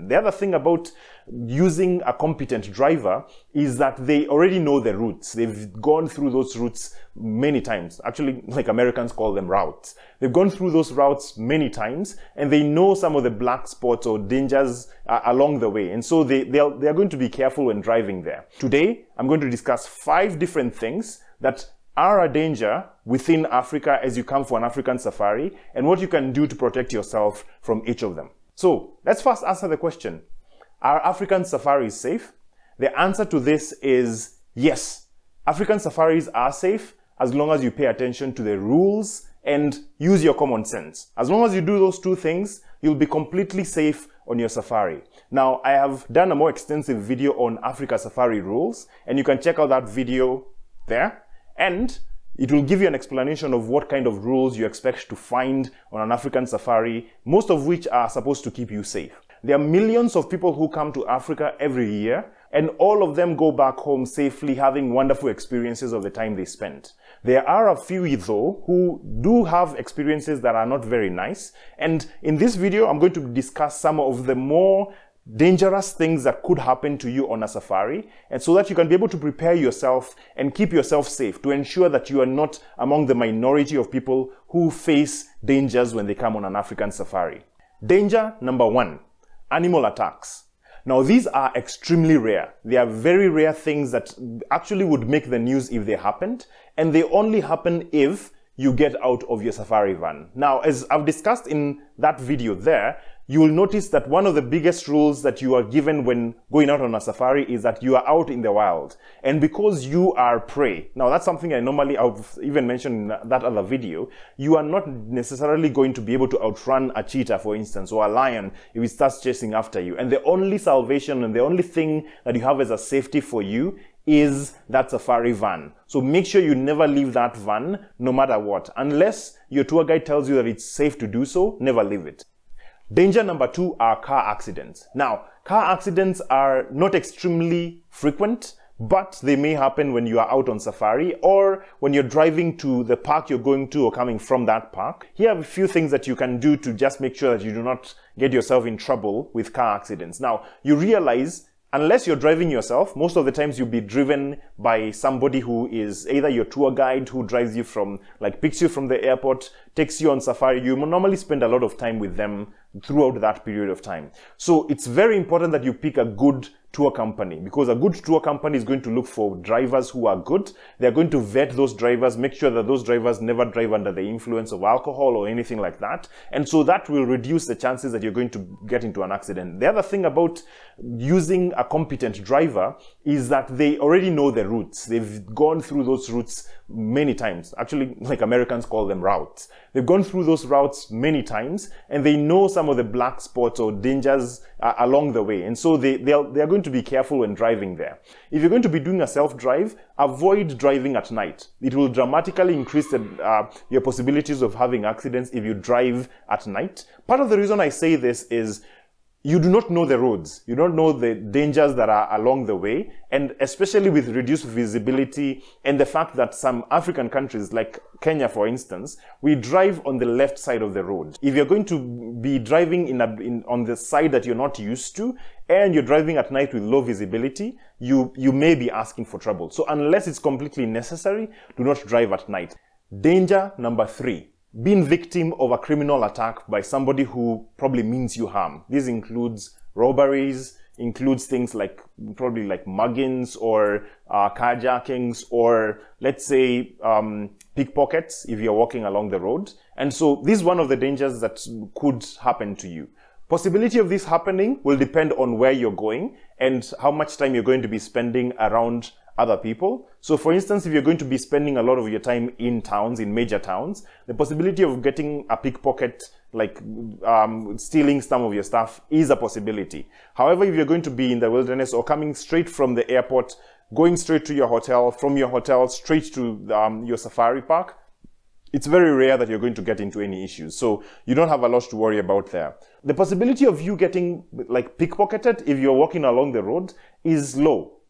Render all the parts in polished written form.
happen. The other thing about using a competent driver is that they already know the routes. They've gone through those routes many times. Actually, like Americans call them routes. They've gone through those routes many times, and they know some of the black spots or dangers along the way. And so they are going to be careful when driving there. Today, I'm going to discuss 5 different things that are a danger within Africa as you come for an African safari, and what you can do to protect yourself from each of them. So let's first answer the question, are African safaris safe? The answer to this is yes. African safaris are safe as long as you pay attention to the rules and use your common sense. As long as you do those 2 things, you'll be completely safe on your safari. Now, I have done a more extensive video on Africa safari rules, and you can check out that video there. And it will give you an explanation of what kind of rules you expect to find on an African safari, most of which are supposed to keep you safe. There are millions of people who come to Africa every year, and all of them go back home safely, having wonderful experiences of the time they spent. There are a few, though, who do have experiences that are not very nice. And in this video, I'm going to discuss some of the more dangerous things that could happen to you on a safari, and so that you can be able to prepare yourself and keep yourself safe to ensure that you are not among the minority of people who face dangers when they come on an African safari. Danger number 1, animal attacks. Now, these are extremely rare. They are very rare things that actually would make the news if they happened, and they only happen if you get out of your safari van. Now, as I've discussed in that video there, you will notice that one of the biggest rules that you are given when going out on a safari is that you are out in the wild. And because you are prey, now that's something I've even mentioned in that other video, you are not necessarily going to be able to outrun a cheetah, for instance, or a lion if it starts chasing after you. And the only salvation and the only thing that you have as a safety for you is that safari van. So make sure you never leave that van, no matter what. Unless your tour guide tells you that it's safe to do so, never leave it. Danger number 2 are car accidents. Now, car accidents are not extremely frequent, but they may happen when you are out on safari or when you're driving to the park you're going to or coming from that park. Here are a few things that you can do to just make sure that you do not get yourself in trouble with car accidents. Now, you realize unless you're driving yourself, most of the times you'll be driven by somebody who is either your tour guide who drives you from, like picks you from the airport, takes you on safari. You normally spend a lot of time with them throughout that period of time. So it's very important that you pick a good tour company, because a good tour company is going to look for drivers who are good. They're going to vet those drivers, make sure that those drivers never drive under the influence of alcohol or anything like that. And so that will reduce the chances that you're going to get into an accident. The other thing about using a competent driver is that they already know the routes. They've gone through those routes many times. Actually, like Americans call them routes. They've gone through those routes many times, and they know some of the black spots or dangers along the way. And so they are going to be careful when driving there. If you're going to be doing a self-drive, avoid driving at night. It will dramatically increase your possibilities of having accidents if you drive at night. Part of the reason I say this is you do not know the roads. You don't know the dangers that are along the way, and especially with reduced visibility and the fact that some African countries, like Kenya for instance, we drive on the left side of the road. If you're going to be driving on the side that you're not used to, and you're driving at night with low visibility, you may be asking for trouble. So unless it's completely necessary, do not drive at night. Danger number 3. Being victim of a criminal attack by somebody who probably means you harm. This includes robberies, includes things like probably like muggings or carjackings, or let's say pickpockets if you're walking along the road. And so this is one of the dangers that could happen to you. Possibility of this happening will depend on where you're going and how much time you're going to be spending around other people. So for instance, if you're going to be spending a lot of your time in towns, in major towns, the possibility of getting a pickpocket, like stealing some of your stuff, is a possibility. However, if you're going to be in the wilderness or coming straight from the airport, going straight to your hotel, from your hotel straight to your safari park, it's very rare that you're going to get into any issues. So you don't have a lot to worry about there. The possibility of you getting like pickpocketed if you're walking along the road is low.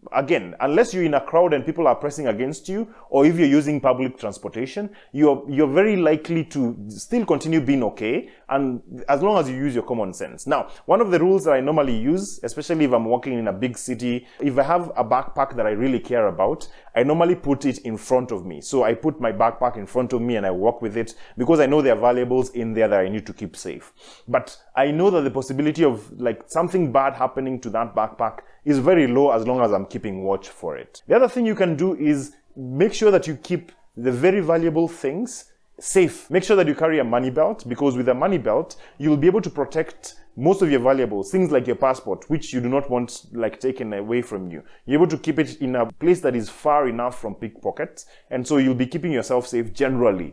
again, unless you're in a crowd and people are pressing against you, or if you're using public transportation, you're very likely to still continue being okay, and as long as you use your common sense. Now, one of the rules that I normally use, especially if I'm working in a big city, if I have a backpack that I really care about, I normally put it in front of me. So I put my backpack in front of me and I walk with it, because I know there are valuables in there that I need to keep safe. But I know that the possibility of like something bad happening to that backpack is very low as long as I'm keeping watch for it. The other thing you can do is make sure that you keep the very valuable things safe. Make sure that you carry a money belt, because with a money belt, you'll be able to protect most of your valuables, things like your passport, which you do not want like taken away from you. You're able to keep it in a place that is far enough from pickpockets, and so you'll be keeping yourself safe generally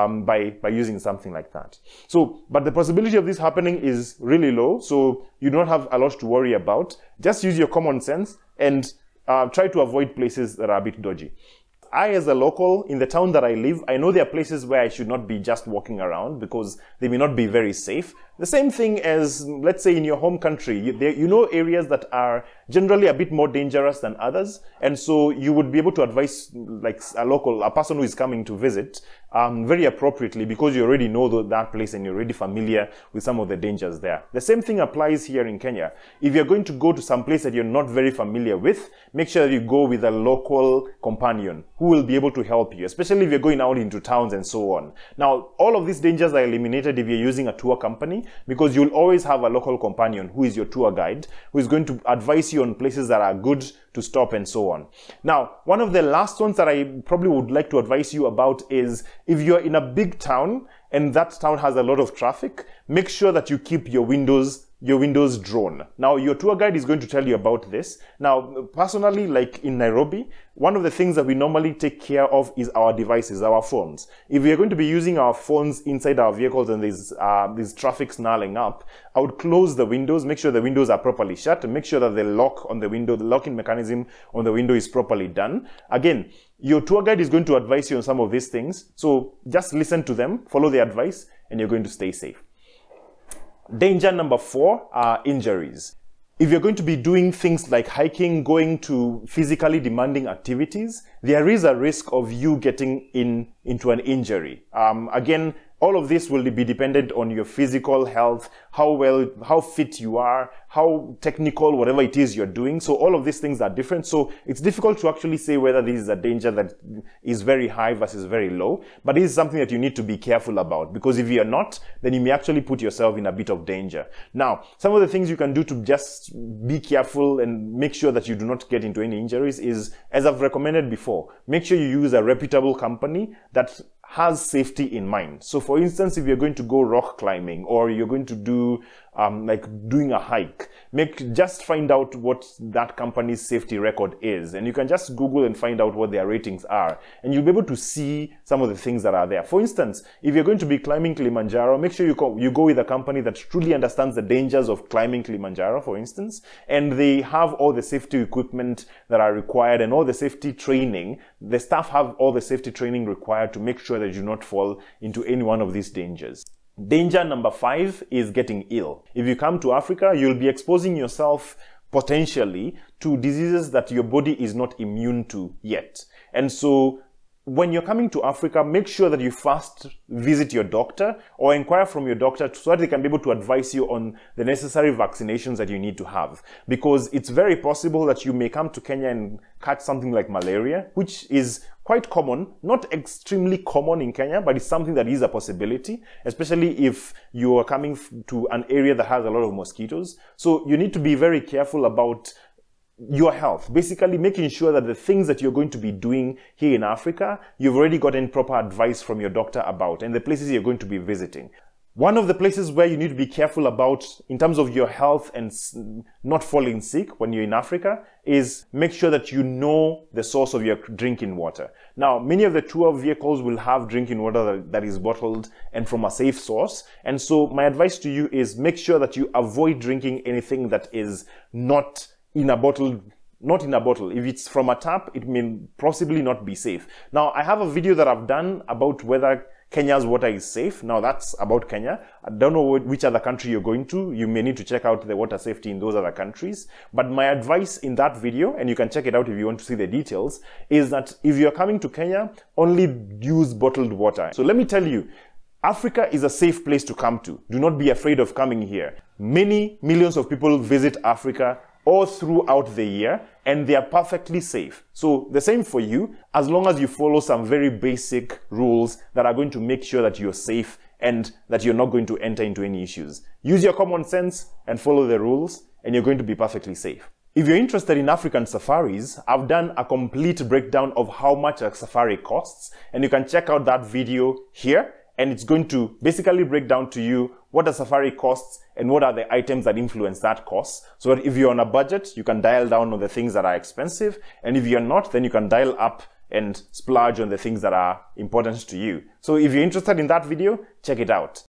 by using something like that. So, but the possibility of this happening is really low, so you don't have a lot to worry about. Just use your common sense and try to avoid places that are a bit dodgy. I, as a local, in the town that I live, I know there are places where I should not be just walking around because they may not be very safe. The same thing as, let's say, in your home country, you know areas that are generally a bit more dangerous than others, and so you would be able to advise like a person who is coming to visit very appropriately, because you already know that place and you're already familiar with some of the dangers there. The same thing applies here in Kenya. If you're going to go to some place that you're not very familiar with, make sure that you go with a local companion who will be able to help you, especially if you're going out into towns and so on. Now, all of these dangers are eliminated if you're using a tour company, because you'll always have a local companion who is your tour guide, who is going to advise you on places that are good to stop and so on. Now, one of the last ones that I probably would like to advise you about is if you're in a big town and that town has a lot of traffic, make sure that you keep your windows drawn. Now, your tour guide is going to tell you about this. Now, personally, like in Nairobi, one of the things that we normally take care of is our devices, our phones. If we are going to be using our phones inside our vehicles and there's traffic snarling up, I would close the windows, make sure the windows are properly shut, and make sure that the lock on the window, the locking mechanism on the window is properly done. Again, your tour guide is going to advise you on some of these things. So just listen to them, follow the advice, and you're going to stay safe. Danger number 4 are injuries. If you're going to be doing things like hiking, going to physically demanding activities, there is a risk of you getting into an injury. Again, all of this will be dependent on your physical health, how fit you are, how technical, whatever it is you're doing. So all of these things are different. So it's difficult to actually say whether this is a danger that is very high versus very low. But it is something that you need to be careful about, because if you're not, then you may actually put yourself in a bit of danger. Now, some of the things you can do to just be careful and make sure that you do not get into any injuries is, as I've recommended before, make sure you use a reputable company that has safety in mind. So for instance, if you're going to go rock climbing or you're going to do like doing a hike, just find out what that company's safety record is, and you can just Google and find out what their ratings are, and you'll be able to see some of the things that are there. For instance, if you're going to be climbing Kilimanjaro, make sure you go with a company that truly understands the dangers of climbing Kilimanjaro, for instance, and they have all the safety equipment that are required and all the safety training. The staff have all the safety training required to make sure that you do not fall into any one of these dangers. Danger number 5 is getting ill. If you come to Africa, you'll be exposing yourself potentially to diseases that your body is not immune to yet. And so when you're coming to Africa, make sure that you first visit your doctor or inquire from your doctor so that they can be able to advise you on the necessary vaccinations that you need to have. Because it's very possible that you may come to Kenya and catch something like malaria, which is quite common, not extremely common in Kenya, but it's something that is a possibility, especially if you are coming to an area that has a lot of mosquitoes. So you need to be very careful about your health, basically making sure that the things that you're going to be doing here in Africa, you've already gotten proper advice from your doctor about, and the places you're going to be visiting. One of the places where you need to be careful about in terms of your health and not falling sick when you're in Africa is make sure that you know the source of your drinking water. Now, many of the tour vehicles will have drinking water that is bottled and from a safe source. And so my advice to you is make sure that you avoid drinking anything that is not in a bottle. If it's from a tap, it may possibly not be safe. Now, I have a video that I've done about whether Kenya's water is safe. Now that's about Kenya. I don't know which other country you're going to. You may need to check out the water safety in those other countries. But my advice in that video, and you can check it out if you want to see the details, is that if you're coming to Kenya, only use bottled water. So let me tell you, Africa is a safe place to come to. Do not be afraid of coming here. Many millions of people visit Africa all throughout the year, and they are perfectly safe. So the same for you, as long as you follow some very basic rules that are going to make sure that you're safe and that you're not going to enter into any issues. Use your common sense and follow the rules, and you're going to be perfectly safe. If you're interested in African safaris, I've done a complete breakdown of how much a safari costs, and you can check out that video here. And it's going to basically break down to you what a safari costs and what are the items that influence that cost. So that if you're on a budget, you can dial down on the things that are expensive. And if you're not, then you can dial up and splurge on the things that are important to you. So if you're interested in that video, check it out.